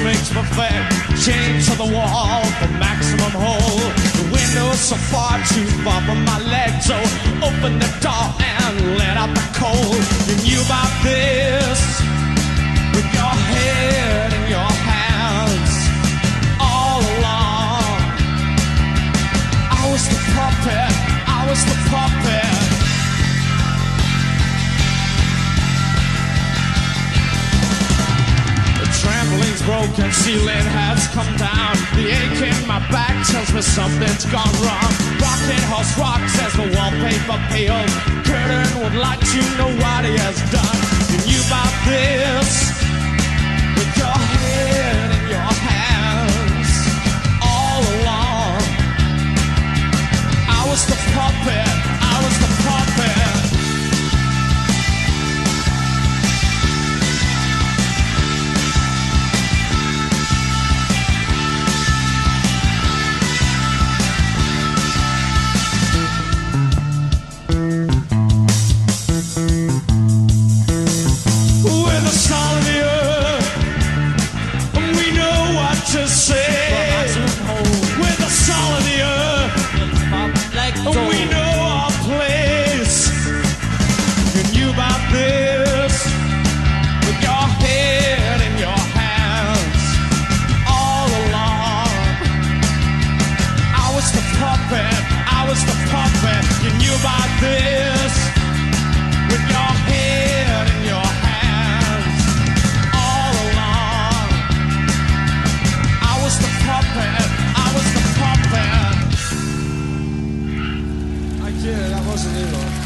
makes perfect. Chained to the wall for maximum hold. The window's so far too far from my legs, so open the door and let out the cold. You knew about this with your head in your hands all along. I was the puppet, I was the puppet. Trampoline's broken, ceiling has come down. The ache in my back tells me something's gone wrong. Rocking horse rock says the wallpaper peels. Curtain would light you, nobody has done. You knew about this with your head in your hands all along. I was the puppet, I was the puppet. To say, we're the soul of the earth, we know our place. You knew about this with your head in your hands all along. I was the puppet, I was the puppet. You knew about this with your head in your hands. I was the puppet. I did it, that wasn't evil.